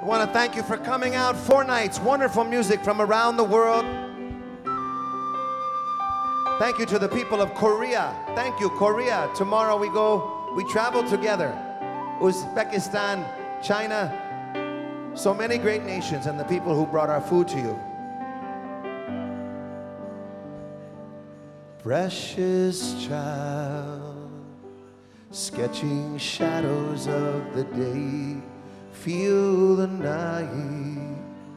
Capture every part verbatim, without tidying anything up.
I want to thank you for coming out. Four nights, wonderful music from around the world. Thank you to the people of Korea. Thank you, Korea. Tomorrow we go, we travel together. Uzbekistan, China, so many great nations and the people who brought our food to you. Precious child, sketching shadows of the day, feel the night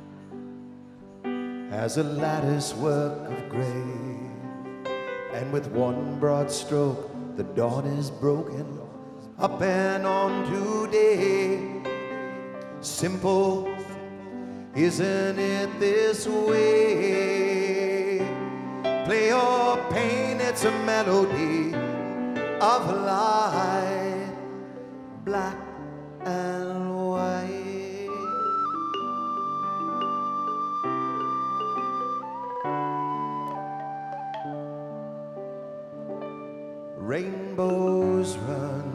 as a lattice work of gray, and with one broad stroke the dawn is broken up and on today. Simple, isn't it this way? Play or paint, it's a melody of light, black and white. Rainbows run,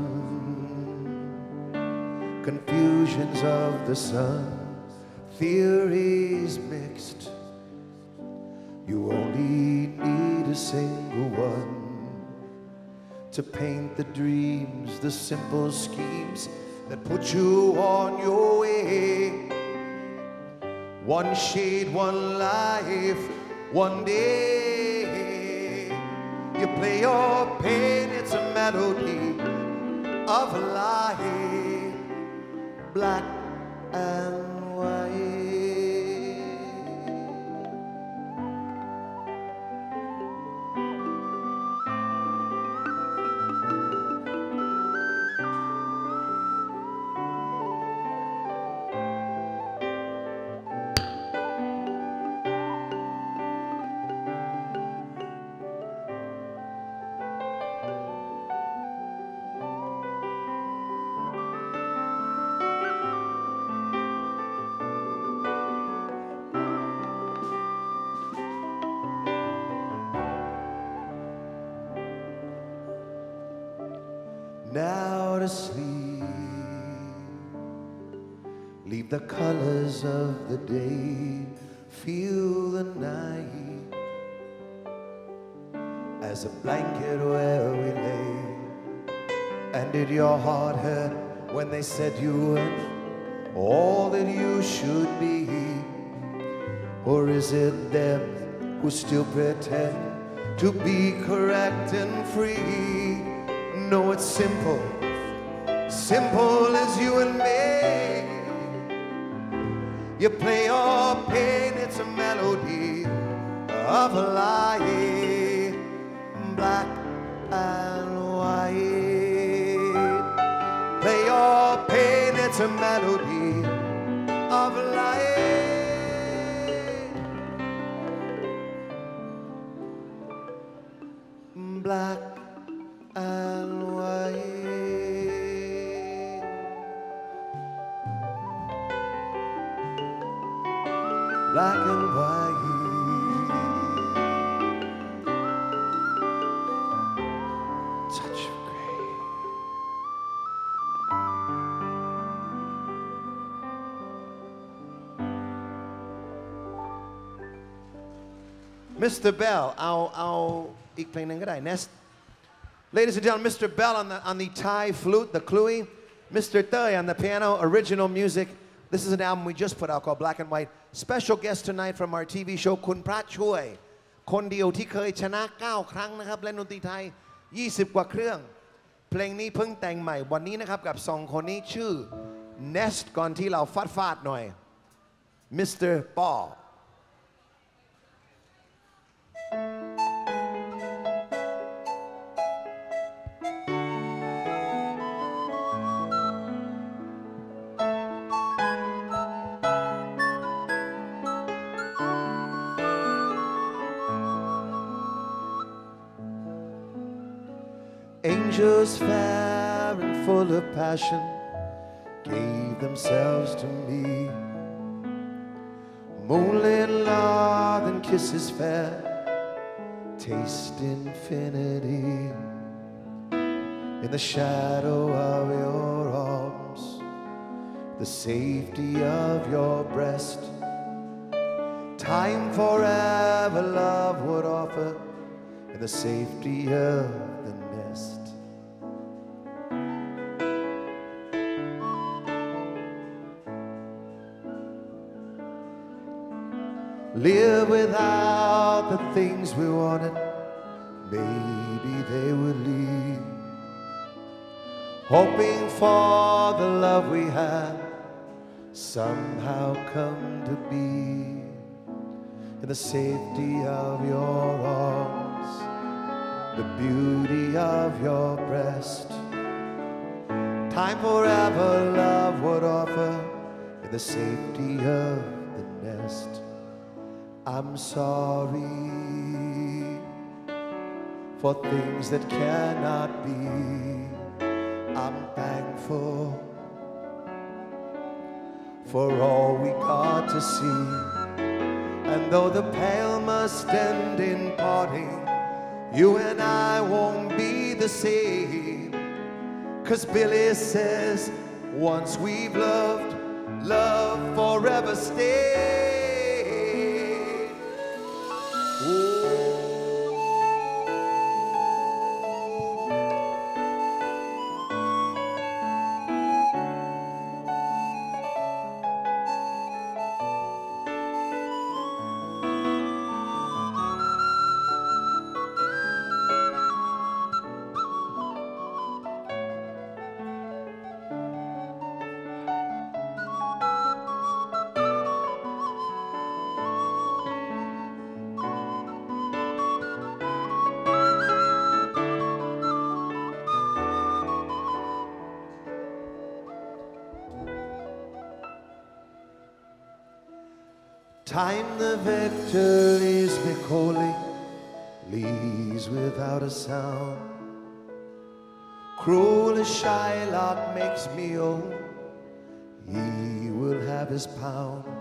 confusions of the sun, theories mixed. You only need a single one to paint the dreams, the simple schemes that put you on your way. One shade, one life, one day. You play or paint, it's a melody of life, black and white. Now to sleep, leave the colors of the day, feel the night as a blanket where we lay. And did your heart hurt when they said you weren't all that you should be? Or is it them who still pretend to be correct and free? No, it's simple, simple as you and me. You play or paint, it's a melody of light, black and white. Play or paint, it's a melody of light, black and white. Black and white. Touch of gray. Mister Bell, เอาเอาอีกเพลงหนึ่งก็ได้ Nest. Ladies and gentlemen, Mister Bell on the, on the Thai flute, the Kluy, Mister Thai on the piano, original music. This is an album we just put out called Black and White. Special guest tonight from our T V show, Kun Prat Choi. คนเดียวที่เคยชนะเก้าครั้งนะครับเล่นดนตรีไทยยี่สิบกว่าเครื่องเพลงนี้เพิ่งแต่งใหม่วันนี้นะครับกับสองคนนี้ชื่อ Nest ก่อนที่เราฟาดฟาดหน่อย Mister Paul. Angels fair and full of passion gave themselves to me. Moonlit love and kisses fair, taste infinity. In the shadow of your arms, the safety of your breast. Time forever love would offer in the safety of the nest. Live without the things we wanted, maybe they would leave. Hoping for the love we had somehow come to be. In the safety of your arms, the beauty of your breast. Time forever love would offer in the safety of the nest. I'm sorry for things that cannot be. I'm thankful for all we got to see. And though the pale must end in parting, you and I won't be the same. 'Cause Billy says once we've loved, love forever stays. Time the victor leaves me coldly, leaves without a sound. Cruel as Shylock makes me old, he will have his pound.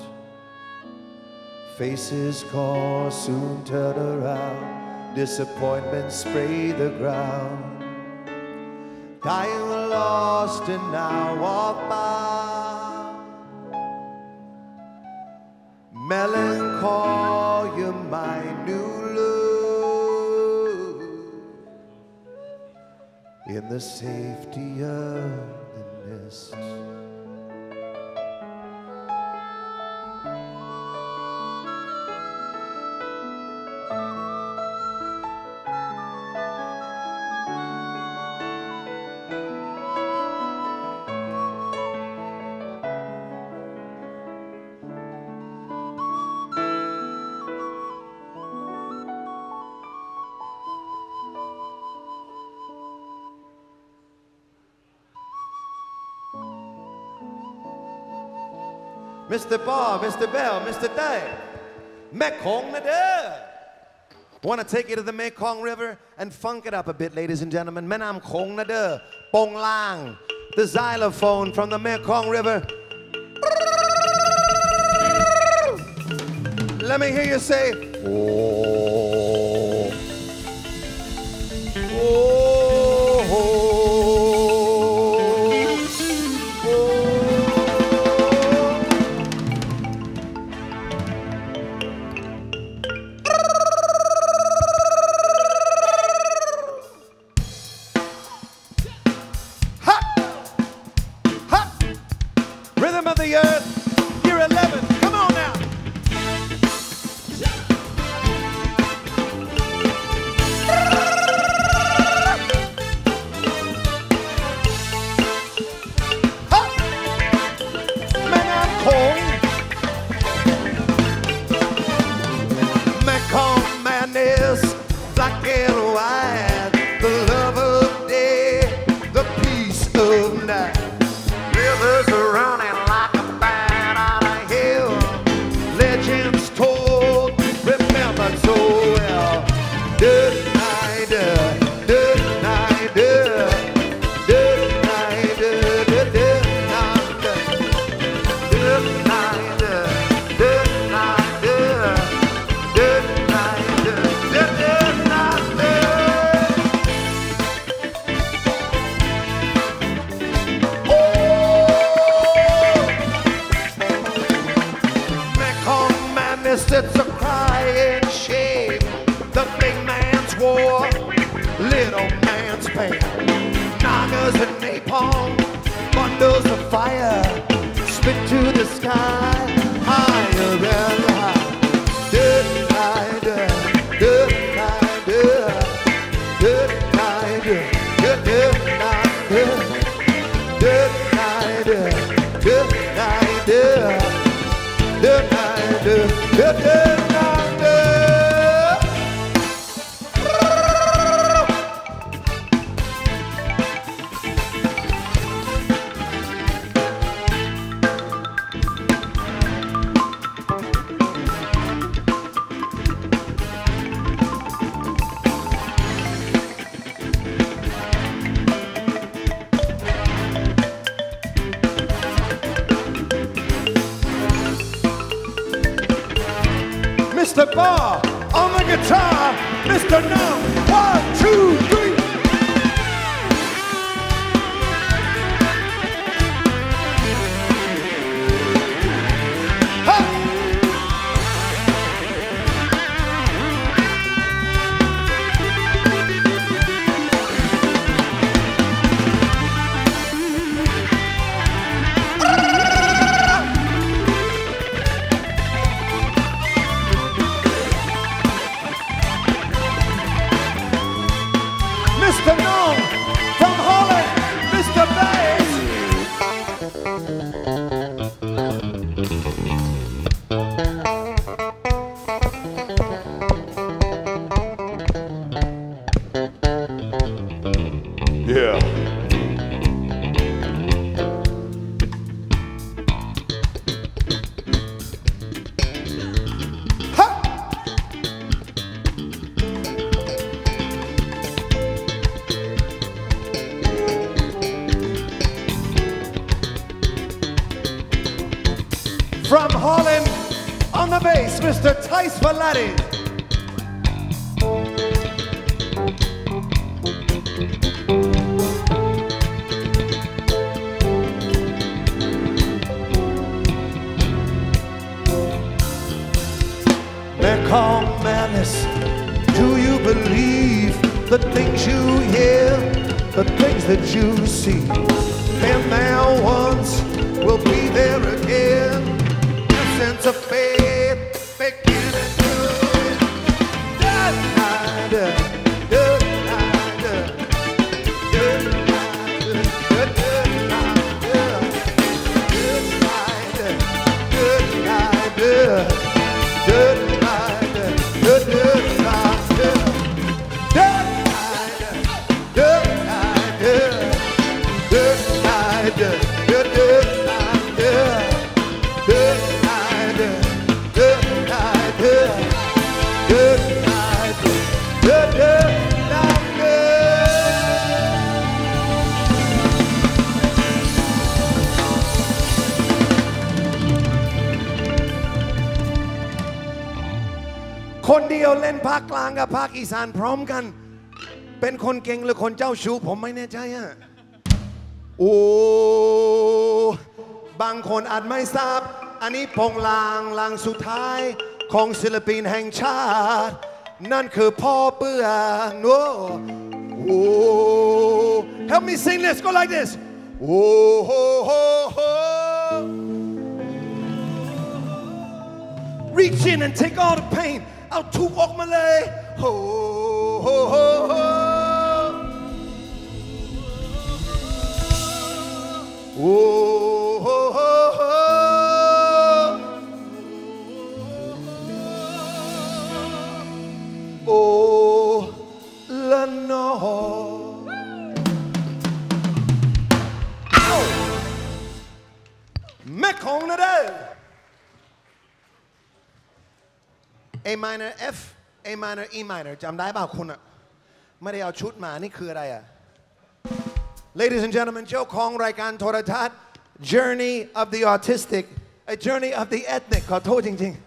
Faces call, soon turn around, disappointment spray the ground. Dying lost and now walk by. Melancholy, you're my new love, in the safety of the nest. Mister Bob, Mister Bell, Mister Dave, Mekong na de. Want to take you to the Mekong River and funk it up a bit, ladies and gentlemen. Menam Kong na de, Pong Lang, the xylophone from the Mekong River. Let me hear you say, oh, oh, oh. Of the earth, year eleven, come on now. Mekong madness, black and white, the love of day, the peace of night. Rivers are running like a band. hammers and napalm, bundles of fire, spit to the sky, higher and higher. Mister Barr on the guitar, Mister Numb, one, two, three. Ha! Mister Nong from Holland, Mister Bass. Yeah. From Holland, on the bass, Mister Tice Valadi. Mekong Madness, do you believe the things you hear, the things that you see? And now once will be there again. Sense of faith, beginning to it. Da, da, da, da, da,คนเดียวเล่นภาคกลางกับภาคอีสานพร้อมกันเป็นคนเก่งหรือคนเจ้าชู้ผมไม่แน่ใจอะโอ้บางคนอาจไม่ทราบอันนี้พงลางลางสุดท้ายของศิลปินแห่งชาตินั่นคือพ่อเปื้อนโอ้โอ้ Help me sing this go like this โอ้โห Reach in and take all the pain เอาทุกออกมาเลยโอ้โหโอ้โหโอ้ละนอแม่ของนะเด้อA minor F A minor E minor จำได้เปล่าคุณอะไม่ได้เอาชุดมานี่คืออะไรอะ Ladies and gentlemen เจ้าของรายการโทรทัศน์ Journey of the Autistic A Journey of the Ethnic ขอโทษจริงๆจริง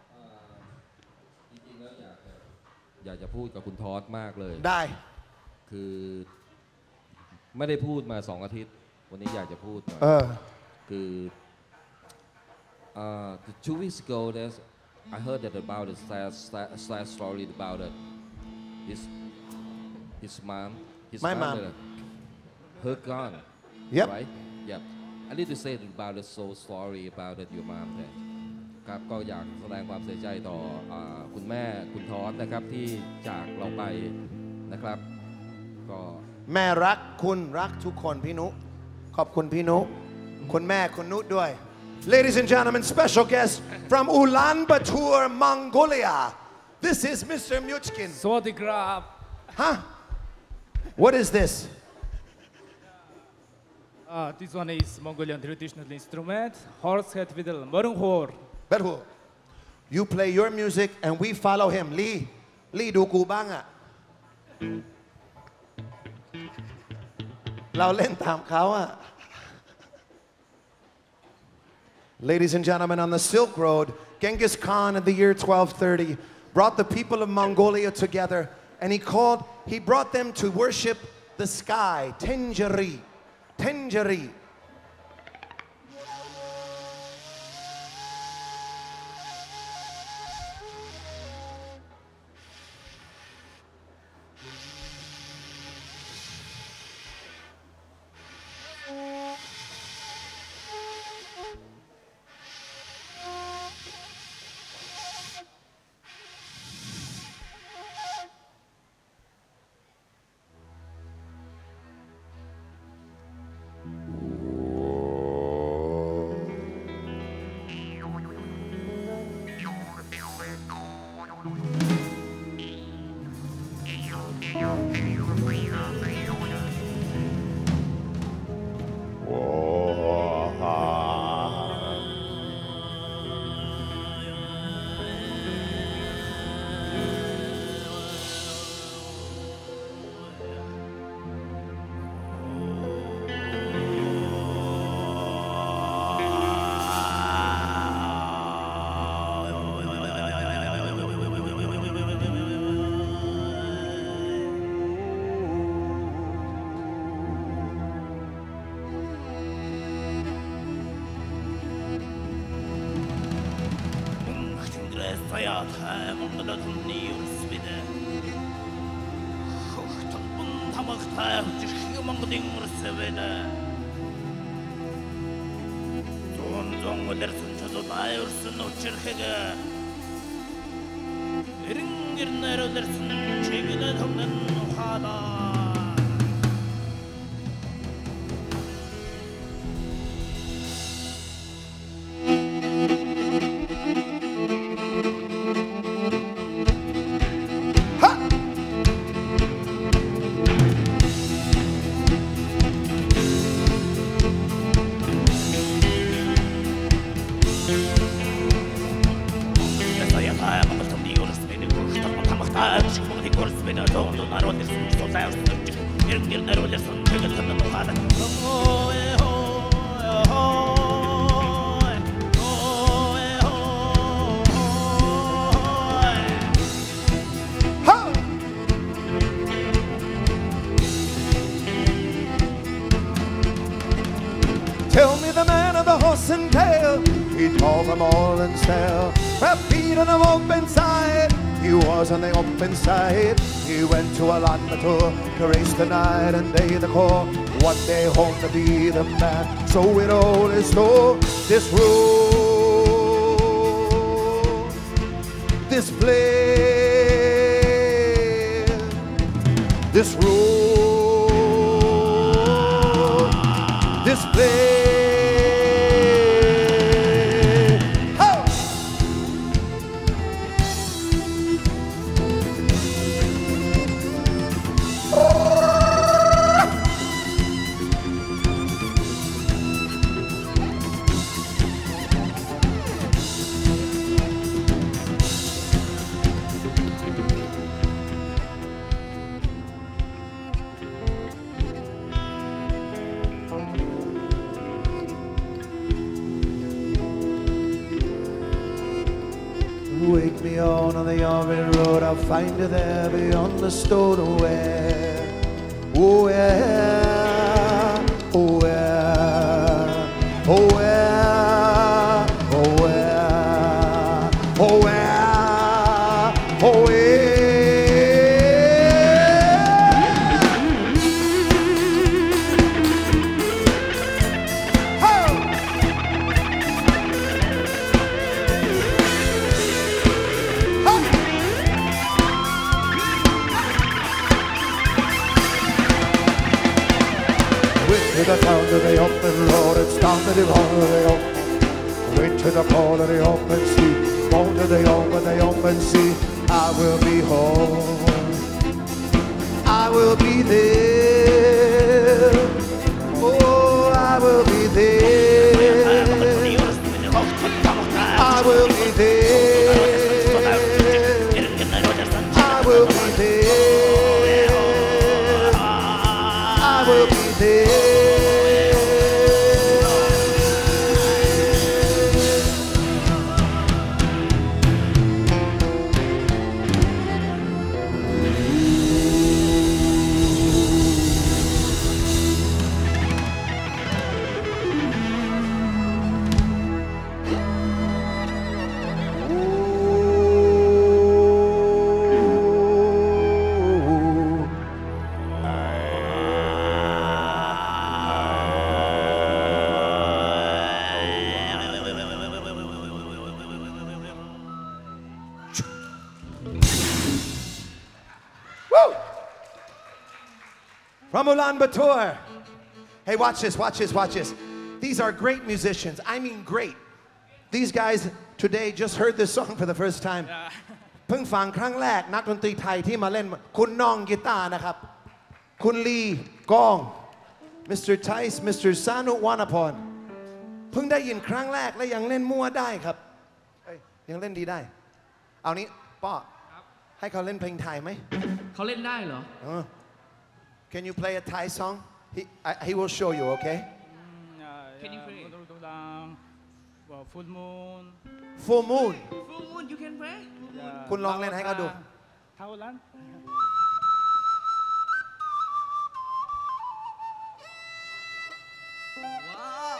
ๆแล้วอยากจะอยากจะพูดกับคุณทอสมากเลยได้คือไม่ได้พูดมาสองอาทิตย์วันนี้อยากจะพูดหน่อยคือ uh, two weeks ago there's I heard that about a sad, sad, sad story about it. His his mom, his My mom. mother, her gone. Yep. Right? Yep. I need to say about the so sorry about that your mom dead. ครับก็อยากแสดงความเสียใจต่อคุณแม่คุณทอสนะครับที่จากเราไปนะครับก็แม่รักคุณรักทุกคนพี่นุขอบคุณพี่นุคุณแม่คุณนุด้วย Ladies and gentlemen, special guest from Ulaanbaatar, Mongolia. This is Mister Myuchkin. สวัสดีครับ Huh? What is this? Uh, this one is Mongolian traditional instrument, horsehead fiddle, Murunghor. Beru, you play your music and we follow him. Lee, Lee ดูกูบ้างอะเราเล่นตามเขาอะ Ladies and gentlemen, on the Silk Road, Genghis Khan in the year twelve thirty brought the people of Mongolia together, and he called, he brought them to worship the sky, Tenjari, Tenjari. Tell me the man of the horse and tail. He told them all and stale. Her feet on the open side. He was on the open side. He went to Ulaanbaatar to race the night and day the core. One day home to be the man. So it all is told. This road, this place, this road, this place. Wake me on on the Yarvin Road, I'll find you there beyond the stone. Where, oh where, oh where, oh where, oh where, oh where, oh where. to the town of the open road, it's down to the road of the open. Wait to the port of the open sea, go to the open, the open sea. I will be home, I will be there. Oh, I will be there, I will be there, I will be there, I will be there. From Ulaanbaatar. Hey, watch this, watch this, watch this. These are great musicians. I mean great. These guys today just heard this song for the first time. เพิ่งฟังครั้งแรกนักดนตรีไทยที่มาเล่นคุณน้องกีตาร์นะครับคุณลีกอง มิสเตอร์ Tice มิสเตอร์ สานุวรรณพรเพิ่งได้ยินครั้งแรกและยังเล่นมั่วได้ครับยังเล่นดีได้เอานี้ป้อให้เขาเล่นเพลงไทยไหมเขาเล่นได้เหรอ Can you play a Thai song? He, I, he will show you, okay? Can you play? Full moon. Full moon. Full moon, you can play? คุณลองเล่นให้เขาดูเท่านั้น Wow.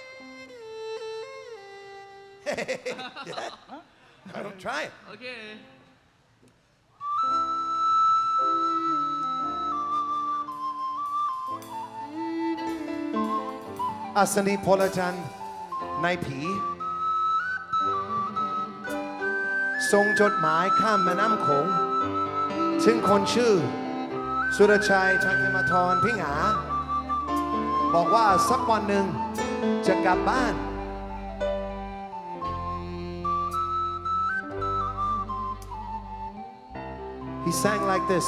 Hey, yeah. No, don't try it. Okay. อัศนีพลจันทร์นายผีส่งจดหมายข้ามแม่น้ำโขงถึงคนชื่อสุรชัยชัยมาธรพิงหาบอกว่าสักวันหนึ่งจะกลับบ้าน He sang like this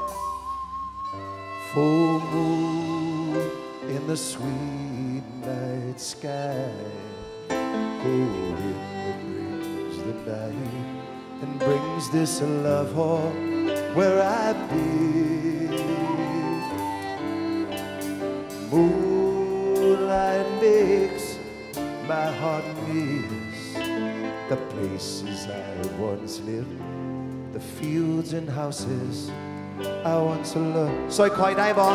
Full moon in the sweet night sky Oh, it brings the night and brings this love home where I've been Moonlight makes my heart miss the places I once lived The fields and houses I once loved ซอยคอยได้บ่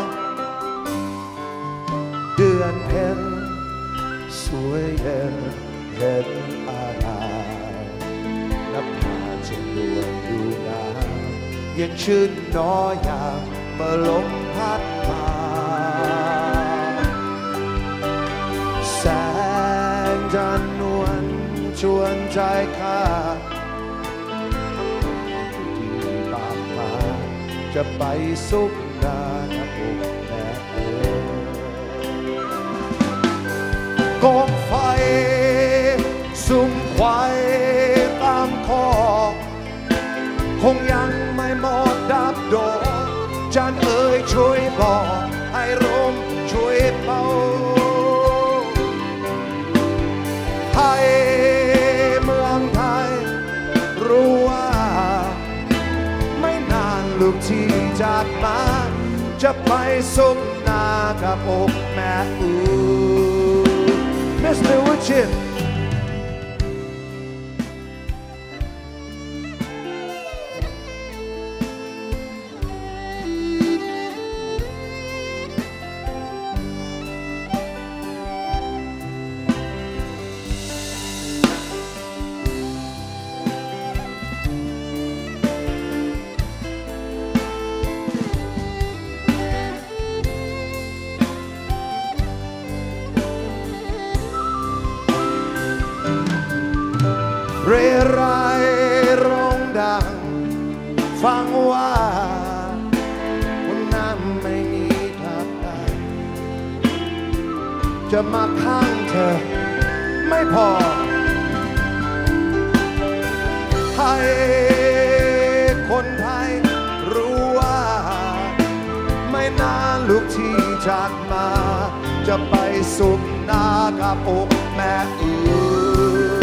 เดือนเพ็ญสวยเย็นเห็นอารามนับผ่านจนดวงดูดาวยังชื่นน้อยยามเมื่อลมพัดมาแสงจันทร์นวลชวนใจข้าที่ปากมาจะไปสุขนานะอกแม่เอ๋ยกองไฟสุมไขว่ตามคอคงยังไม่หมดดับดอกจันเอ๋ยช่วยบอกให้ลมช่วยเป่าให้เมืองไทยรู้ว่าไม่นานลูกที่จากมาจะไปสุขนากับอกแม่อูมิสเตอร์ Woodchinเร่ไรร้องดังฟังว่าวันน้ำไม่มีกลับไปจะมาข้างเธอไม่พอให้คนไทยรู้ว่าไม่นานลูกที่จากมาจะไปสุขนากับอกแม่อื่น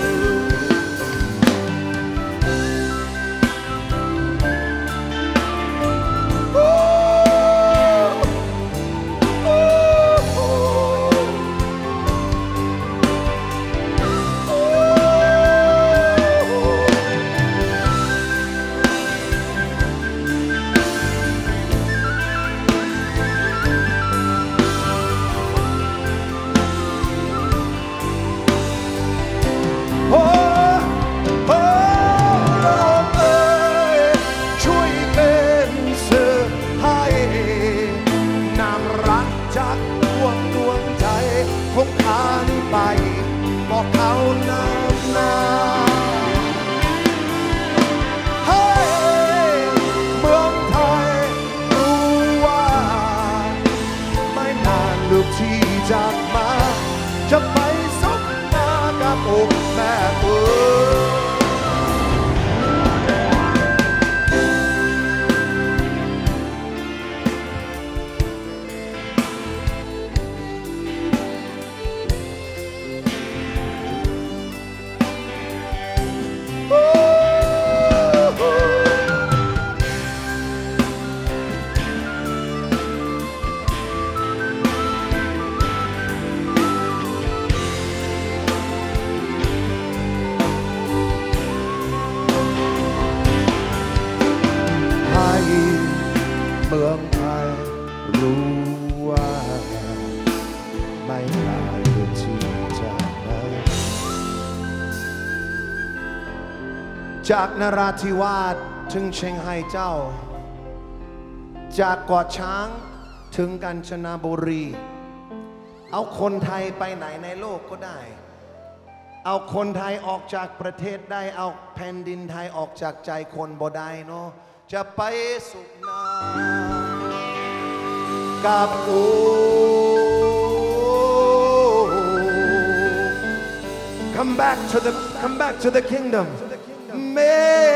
จะไปสบหน้ากับอกแม่เอ๋เมืองไทยรู้ว่าไม่นานลูกที่จากมาจากนราธิวาสถึงเชียงไฮ้เจ้าจากเกาะช้างถึงกาญจนบุรีเอาคนไทยไปไหนในโลกก็ได้เอาคนไทยออกจากประเทศได้เอาแผ่นดินไทยออกจากใจคนบ่ได้เนาะจะไปสุขนากับโอ Come back to the come back to the kingdom เม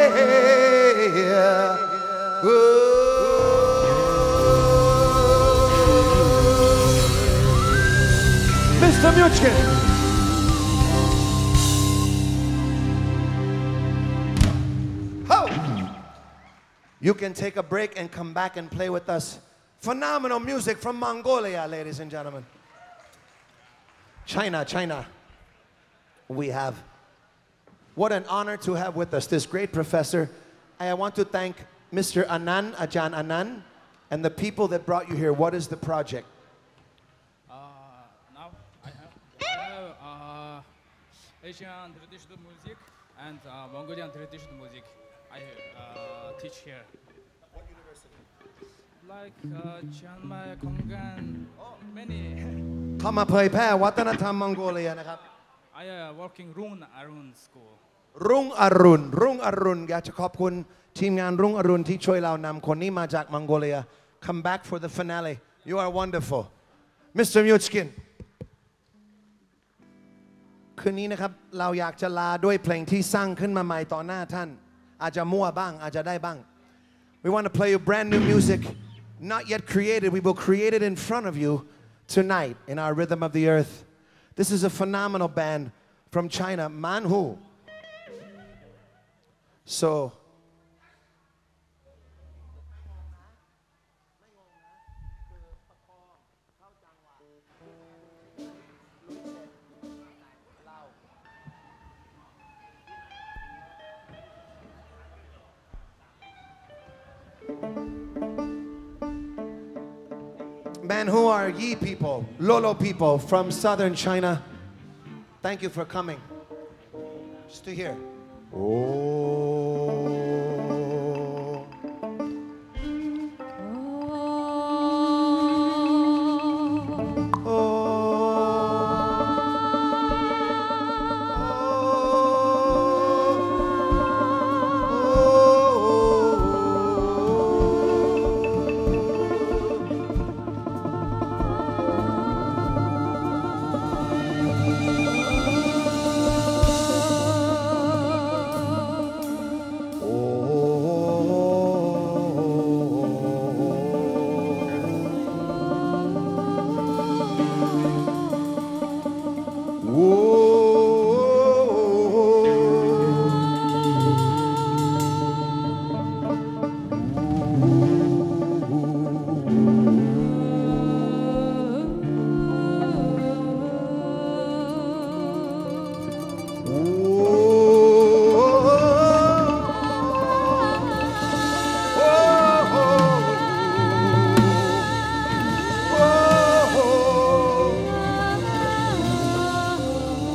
มิสเตอร์ Myuchkin You can take a break and come back and play with us. Phenomenal music from Mongolia, ladies and gentlemen. China, China. We have. What an honor to have with us this great professor. I want to thank Mister Anand, Ajahn Anand, and the people that brought you here. What is the project? Uh, now I have, I have uh, Asian traditional music and uh, Mongolian traditional music. I uh, teach here. What university? Like uh, Chiang Mai, Kongan, many. เข้ามาเผยแพร่วัฒนธรรมมองโกเลียนะครับ I uh, working Rung Arun School. รุ่งอรุณรุ่งอรุณอยากจะขอบคุณทีมงานรุ่งอรุณที่ช่วยเรานำคนนี้มาจากมองโกเลีย Come back for the finale. You are wonderful, Mister Myuchkin. คืนนี้นะครับเราอยากจะลาด้วยเพลงที่สร้างขึ้นมาใหม่ต่อหน้าท่านอาจจะมั่วบ้างอาจจะได้บ้าง We want to play you brand new music not yet created. We will create it in front of you tonight in our Rhythm of the Earth. This is a phenomenal band from China, Manhu. So Man, who are ye people, Lolo people from southern China? Thank you for coming. Just to hear. Oh. Oh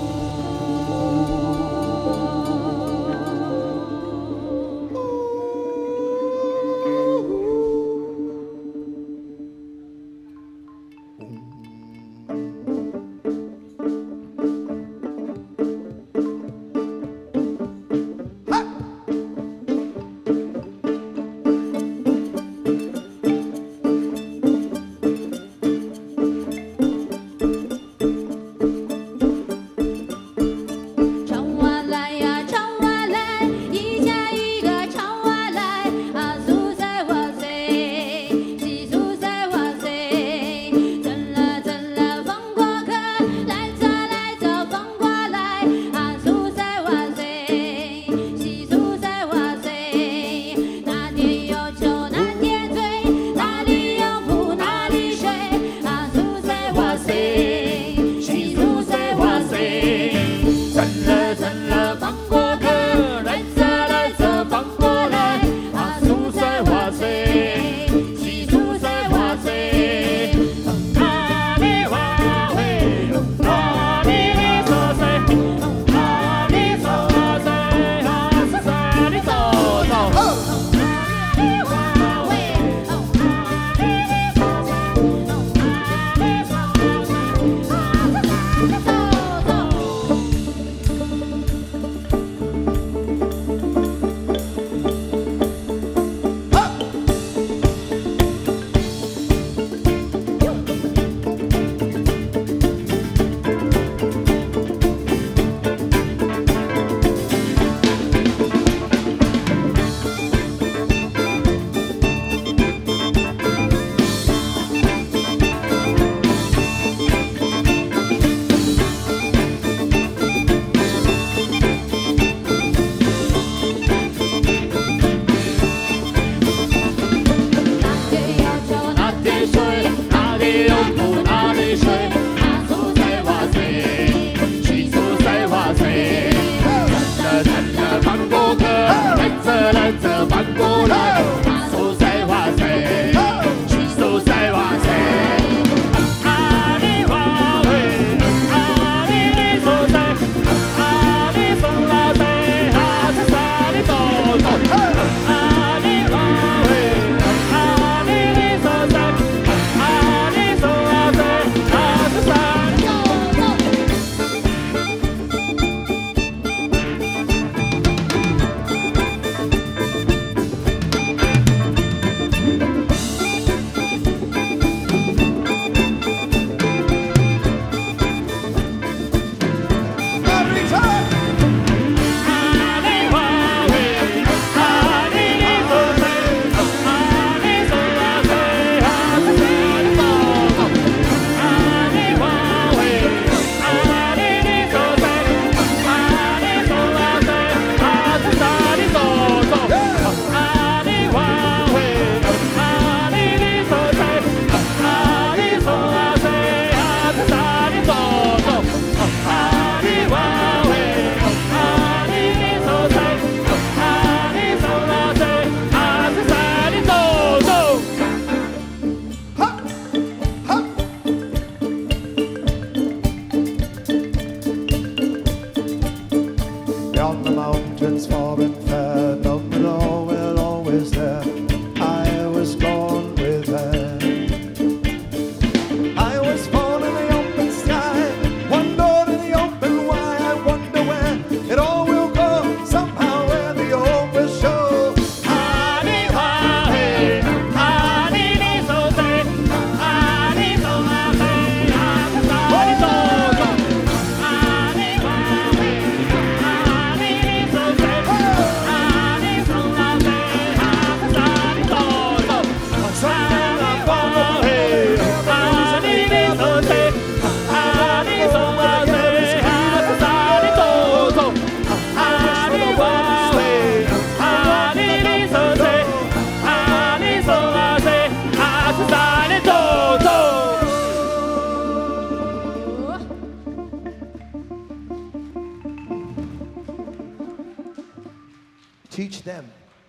Teach them.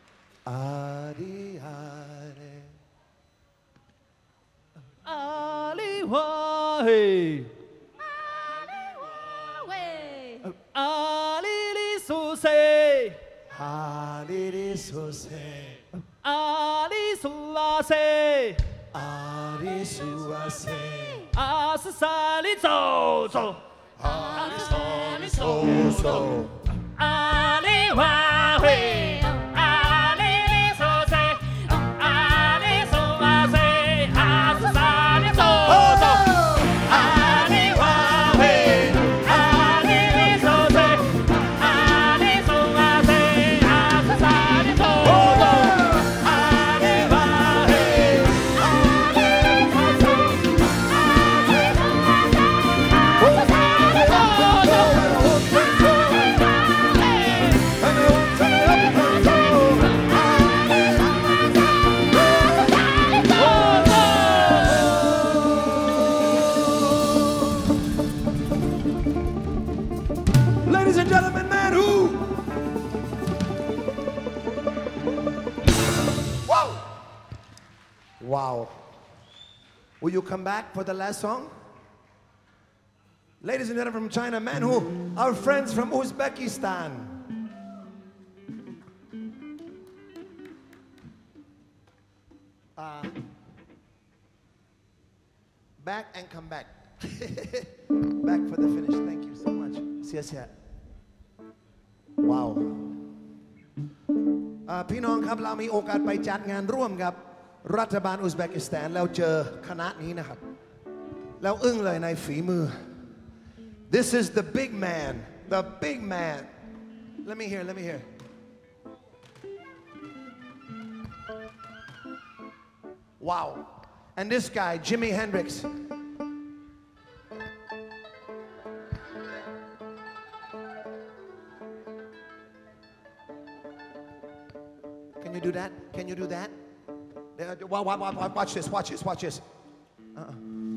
Adi, adi. Ali wa hey. Ali li su se. Ali su se. Ali su a se. Ali su a se. 阿是山里走走， 阿里山里走走， 阿里花会，阿里里说谁，阿里说啊谁，阿是山里走走，阿里花会，阿里里说谁，阿里说啊谁，阿是山里走走，阿里花会，阿里里说谁。 Ladies and gentlemen, man who? Whoa! Wow. Will you come back for the last song? Ladies and gentlemen from China, man who? Our friends from Uzbekistan. Uh, back and come back. Back for the finish. Thank you so much. Sia sia. Wow. อ่าพี่น้องครับเรามีโอกาสไปจัดงานร่วมกับรัฐบาลอุซเบกิสถานแล้วเจอคณะนี้นะครับแล้วอึ้งเลยในฝีมือ This is the big man, the big man. Let me hear, let me hear. Wow. And this guy, Jimi Hendrix. Can you do that? Can you do that? Watch, watch, watch this, watch this, watch this. Uh-uh.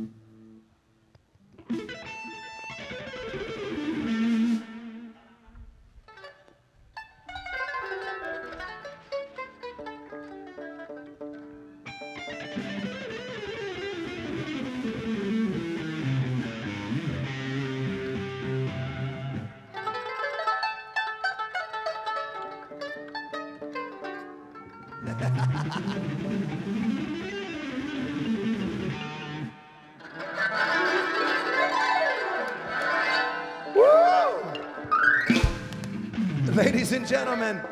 Ladies and gentlemen,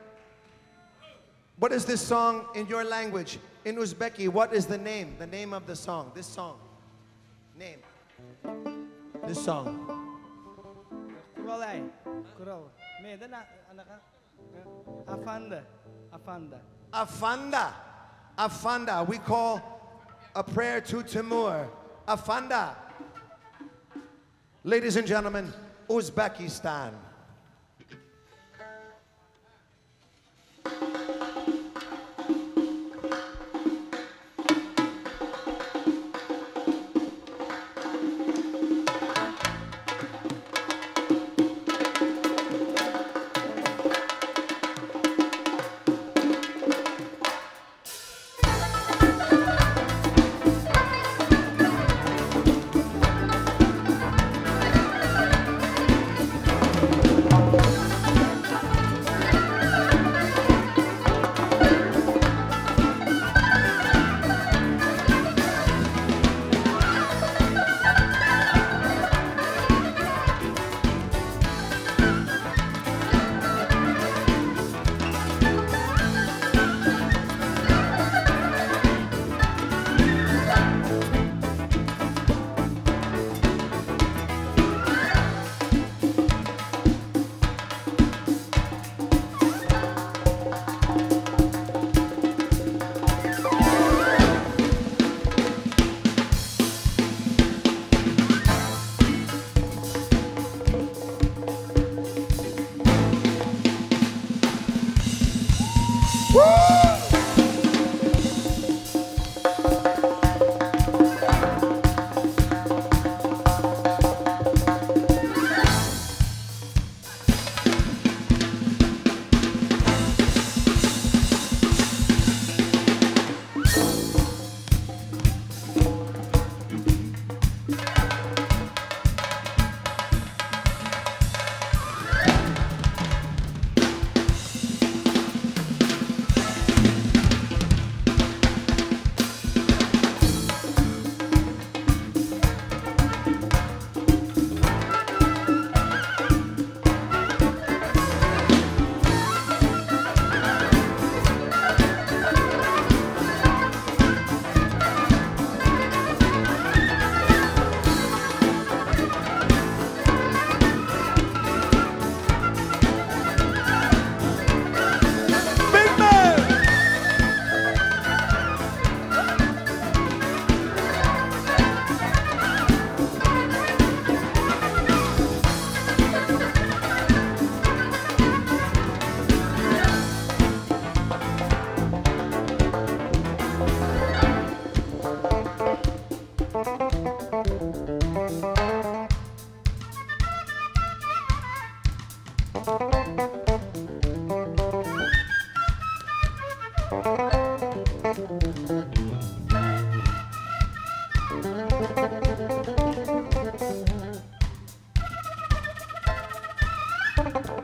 what is this song in your language? In Uzbeki, what is the name? The name of the song, this song. Name. This song. Kuralay. Kural. Meydan anaka. Afanda. Afanda. Afanda. Afanda. We call a prayer to Timur. Afanda. Ladies and gentlemen, Uzbekistan.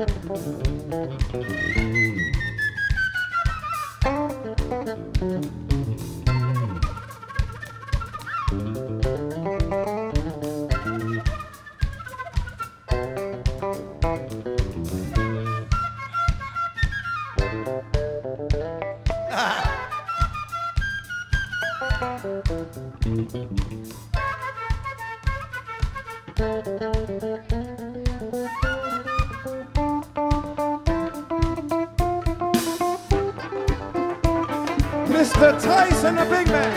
Mister Tyson, the big man.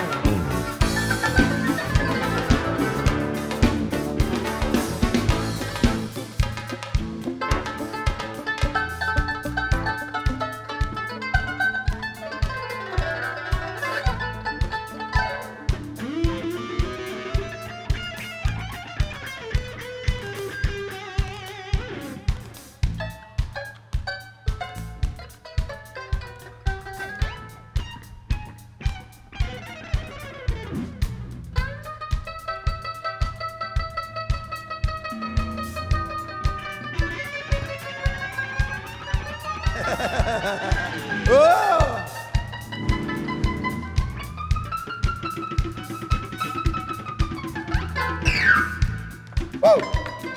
Whoa! Woo!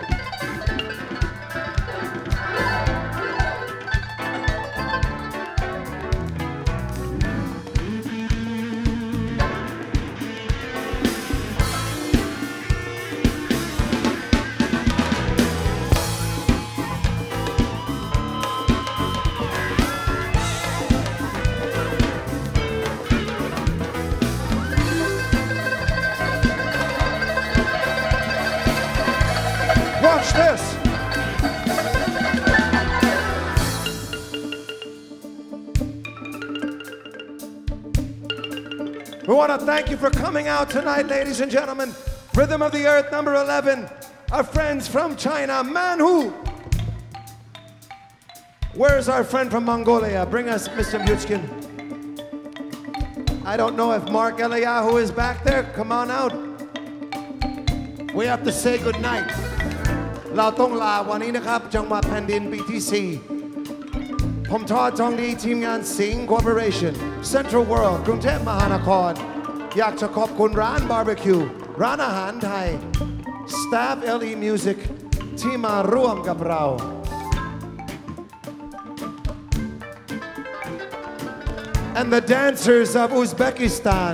Watch this. We want to thank you for coming out tonight, ladies and gentlemen. Rhythm of the Earth, number eleven. Our friends from China, Manhu. Where's our friend from Mongolia? Bring us Mister Muchkin. I don't know if Mark Eliyahu is back there. Come on out. We have to say good night. เราต้องลาวันนี้นะครับจังหวัดแผ่นดิน บี ที ซี ผมทอดทองดีทีมงานสิงห์ Corporation Central World กรุงเทพมหานครอยากจะขอบคุณร้านบาร์บีคิวร้านอาหารไทย Staff แอล อี Music ที่มาร่วมกับเรา and the dancers of Uzbekistan.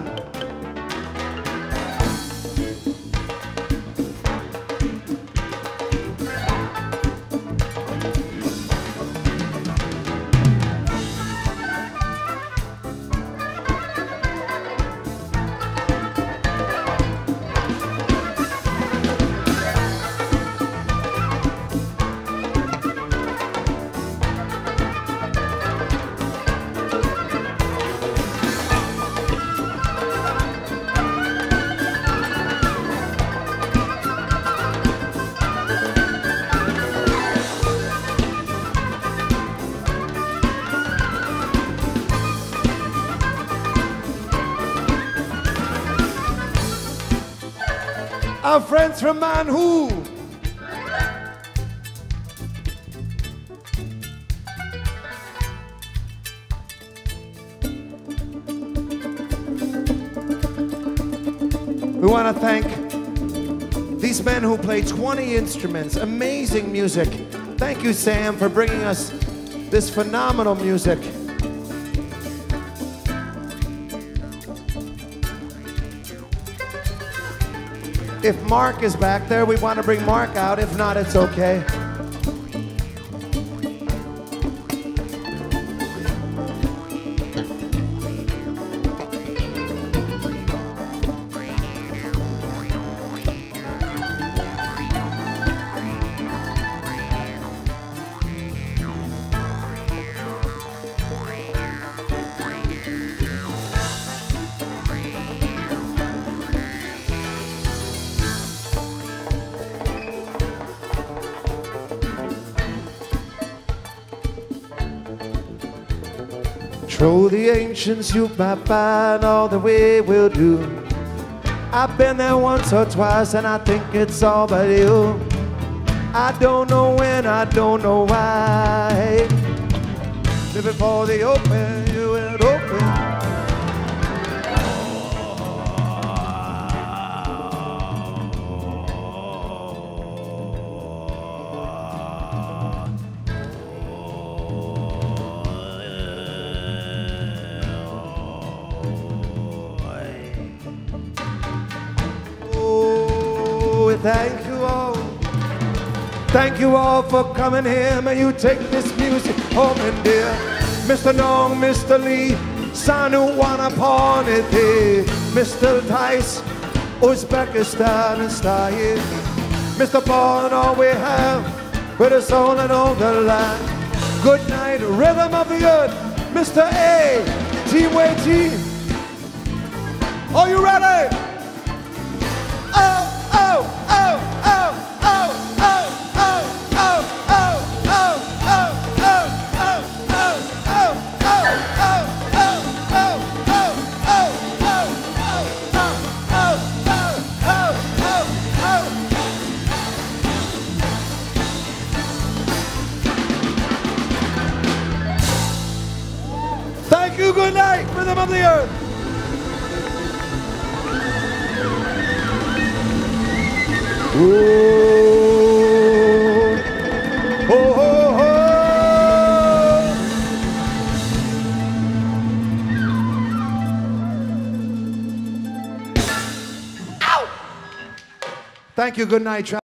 Our friends from Manhu. We want to thank these men who play twenty instruments, amazing music. Thank you, Sam, for bringing us this phenomenal music. If Mark is back there, we want to bring Mark out. If not, it's okay. Through the ancients you might find all the way will do. I've been there once or twice and I think it's all but you. I don't know when, I don't know why. Living for the open, you will open. Oh, thank you all. Thank you all for coming here. May you take this music home and dear. Mister Nong, Mister Lee, Sanu Wanaponiti, Mister Tice, Uzbekistan and Style. Mister Paul and all we have, with us all and all the land. Good night, rhythm of the earth, Mister A, Team Way Team. Are you ready? Oh, oh, oh, oh, oh, oh, oh, oh, oh, oh, oh, oh, oh, oh, oh, Thank you, good night, rhythm of the earth. Ooh. Oh, oh, oh. Ow. Thank you, good night.